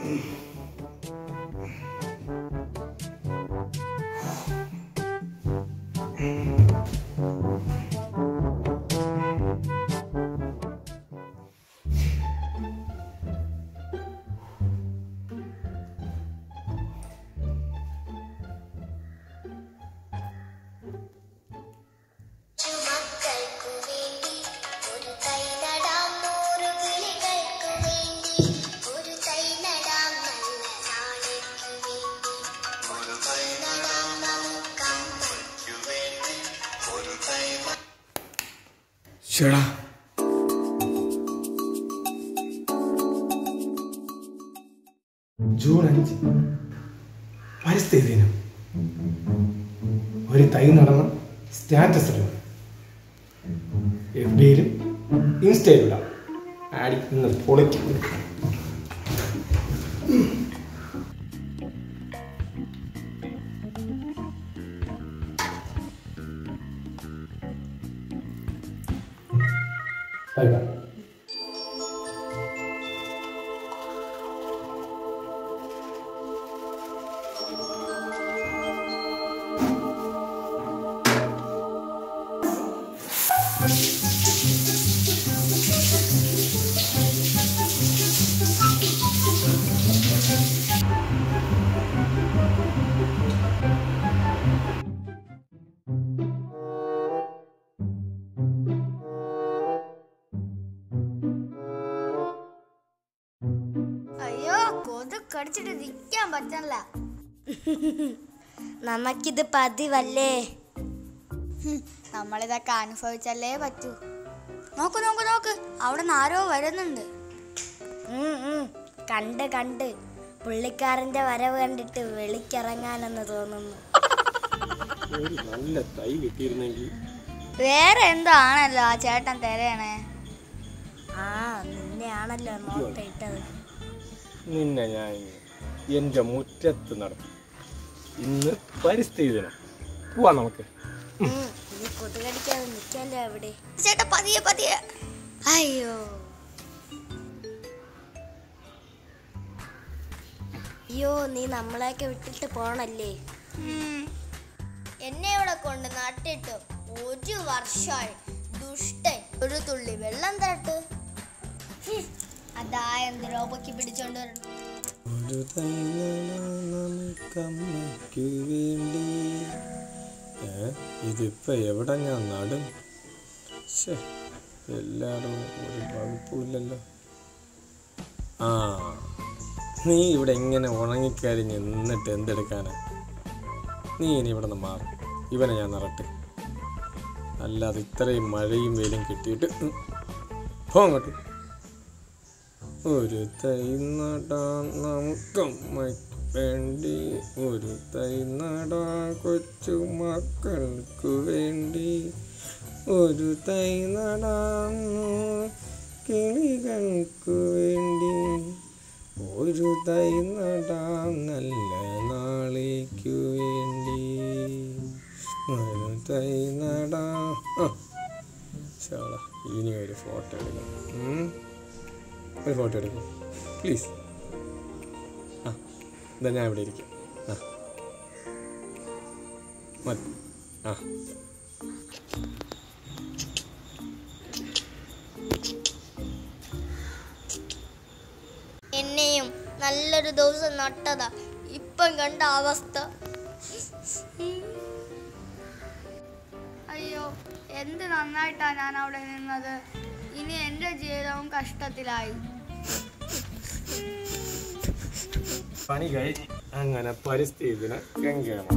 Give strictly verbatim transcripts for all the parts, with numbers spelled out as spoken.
ചേടാ ജൂൺ അഞ്ച് പരിസ്ഥിതി ദിനം. ഒരു തൈ നടന്ന സ്റ്റാറ്റസ് ഇടണം, എഫ് ബിയിലും ഇൻസ്റ്റയിലും ഇടാം. ആടി നിന്ന് പൊളിക്കും. Bye bye. കടിച്ചിട്ട് നിൽക്കാൻ പറ്റല്ല. നമുക്കിത് പതിവല്ലേ, നമ്മളിതൊക്കെ അനുഭവിച്ചല്ലേ പറ്റൂ. നോക്ക് നോക്ക് നോക്ക്, അവിടെ നിന്ന് ആരോ വരുന്നുണ്ട്. കണ്ട് കണ്ട് പുള്ളിക്കാരന്റെ വരവ് കണ്ടിട്ട് വെളിക്കിറങ്ങാനെന്ന് തോന്നുന്നു. നല്ല തൈ കിട്ടിയിരുന്നെങ്കിൽ. വേറെ എന്താണല്ലോ ആ ചേട്ടൻ തരയണേ. ആ നിന്നെയാണല്ലോ നോട്ട് ഇട്ടത്. നിന്നെ ഞാൻ എൻ്റെ മുറ്റത്ത് നടത്തി. ഇന്ന് പരിസ്ഥിതി ദിനം. പോവാ നമുക്ക്. കൊതുകടിക്കാതെ നിൽക്കാല്ലോ അവിടെ. ചേട്ടാ പതിയെ പതിയെ. അയ്യോ അയ്യോ, നീ നമ്മളെയൊക്കെ വിട്ടിട്ട് പോണല്ലേ. എന്നെ ഇവിടെ കൊണ്ട് നട്ടിട്ട് ഒരു വർഷമായി. ദുഷ്ടൻ, ഒരു തുള്ളി വെള്ളം തരട്ട്. അതാ എന്തിനോ പൊക്കി പിടിച്ചോണ്ട് വരണം. ഇതിപ്പോ എവിടെ ഞാൻ നടും? എല്ലാരും ഒരു വകുപ്പില്ലല്ലോ. ആ, നീ ഇവിടെ ഇങ്ങനെ ഉണങ്ങിക്കരിഞ്ഞ് നിന്നിട്ട് എന്തെടുക്കാനാ? നീ ഇനി ഇവിടെ നിന്ന് മാറും. ഇവനെ ഞാൻ നടട്ടെ. അല്ലാതെ ഇത്രയും മഴയും വെയിലും കിട്ടിയിട്ട് പോങ്ങോട്ട്. ഒരു തൈ നടാൻ നമുക്കമ്മയ്ക്ക് വേണ്ടി, ഒരു തൈ നടാൻ കൊച്ചു മക്കൾക്ക് വേണ്ടി, ഒരു തൈ നടാൻ കിളികൾക്ക് വേണ്ടി, ഒരു തൈ നടാൻ നല്ല നാളേക്കു വേണ്ടി, ഒരു തൈ നടാൻ. ഇനി ഒരു ഫോട്ടോ എടുക്കണം. ഒരു ഫോട്ടോ എടുക്കും പ്ലീസ്. ആ എന്താ ഞാൻ ഇവിടെ ഇരിക്കാം. ആ മതി. ആ എന്നെയും നല്ലൊരു ദിവസം നട്ടതാ, ഇപ്പം കണ്ട അവസ്ഥ. അയ്യോ, എന്ത് നന്നായിട്ടാ ഞാൻ അവിടെ നിന്നത്. ഇനി എൻ്റെ ജീവിതവും കഷ്ടത്തിലായി. പണി കഴിഞ്ഞ് അങ്ങനെ പരിസ്ഥിതി ദിനം ഗംഗയാണ്.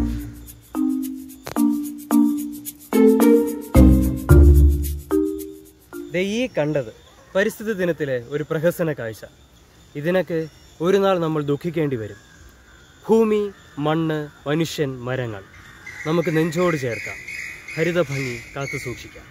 ഈ കണ്ടത് പരിസ്ഥിതി ദിനത്തിലെ ഒരു പ്രഹസന കാഴ്ച. ഇതിനൊക്കെ ഒരു നാൾ നമ്മൾ ദുഃഖിക്കേണ്ടി വരും. ഭൂമി, മണ്ണ്, മനുഷ്യൻ, മരങ്ങൾ നമുക്ക് നെഞ്ചോട് ചേർക്കാം. ഹരിതഭംഗി കാത്തു സൂക്ഷിക്കാം.